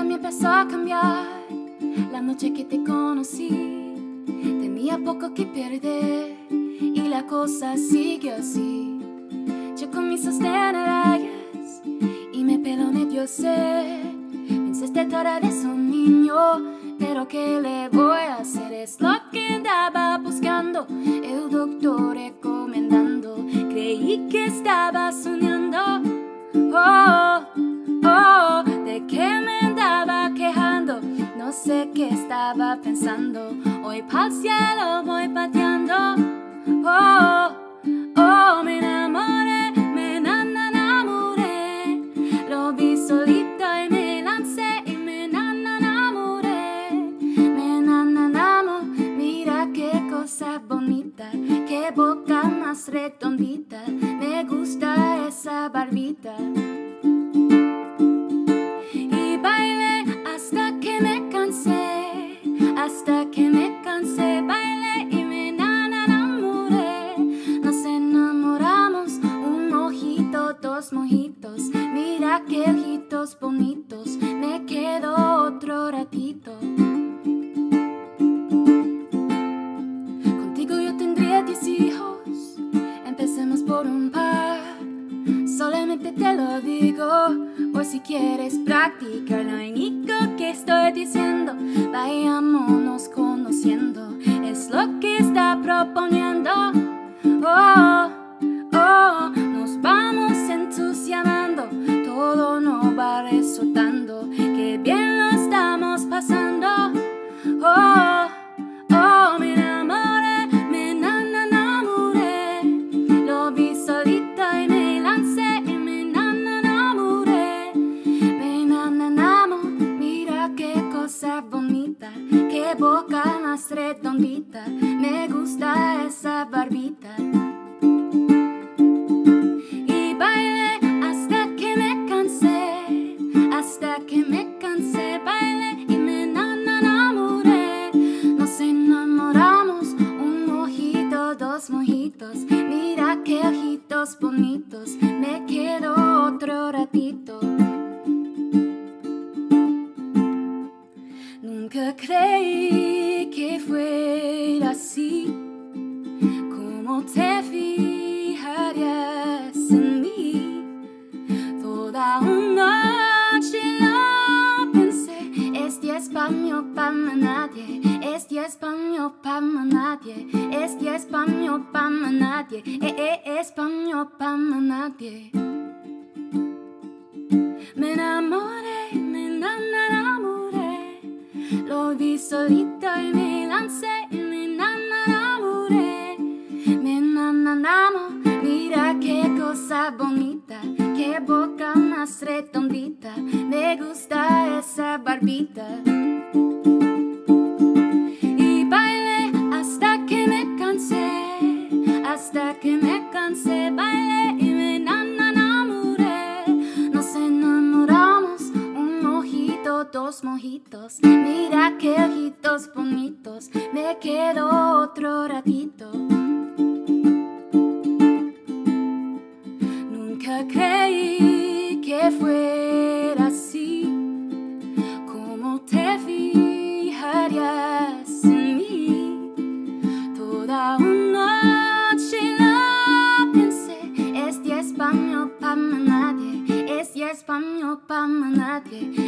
me empezó a cambiar la noche que te conocí. Tenía poco que perder y la cosa sigue así. Yo con mis sostén a rayas y mi pelo medio sé. Pensaste toda de su niño, pero ¿qué le voy a hacer? Es lo que andaba buscando, el doctor recomendando. Creí que estaba soñando, oh, oh, de que me andaba quejando. No sé qué estaba pensando, hoy pa'l cielo voy pateando. Oh, oh, me enamoré, me enamoré. Lo vi solito y me lancé y me enamoré. Me enamoré, mira qué cosa bonita, qué boca más redondita. Me gusta esa barbita. Y bailé hasta que me cansé, hasta que me cansé. Bailé y me enamoré. Nos enamoramos, un mojito, dos mojitos. Mira qué ojitos bonitos. Me quedo otro ratito. Contigo yo tendría 10 hijos. Empecemos por un par. Solamente te lo digo, por si quieres practicar. Lo único que estoy diciendo, vayámonos conociendo. Es lo que está proponiendo. Oh, oh, nos vamos entusiasmando. Todo nos va resultando. Qué bien lo estamos pasando. Oh, oh, me enamoré, me enamoré. Lo vi solito y me lancé y me enamoré. Me enamoré, mira qué cosa bonita, qué boca más redondita. Me gusta esa barbita. Y bailé hasta que me cansé, hasta que me cansé. Bailé y me enamoré. Nos enamoramos, un mojito, dos mojitos. Mira qué ojitos bonitos. Me quedo otro ratito. Nunca creí que fuera así, como te fijarías en mí. Toda una noche lo pensé. Este español pa' nadie, este español pa' nadie, este español pa' nadie, español pa' nadie. Me enamoré, me enamoré. Lo vi solito y me lancé y me enamoré. Me enamoré, mira qué cosa bonita, qué boca más redondita. Me gusta esa barbita. Y bailé hasta que me cansé, hasta que me cansé. Bailé y me enamoré. Nos enamoramos, un mojito, dos mojitos. Mira qué ojitos bonitos. Me quedo otro ratito. Nunca creí que fuera así, como te fijarías en mí. Toda una noche lo pensé. Este español pa' nadie, este español pa' nadie.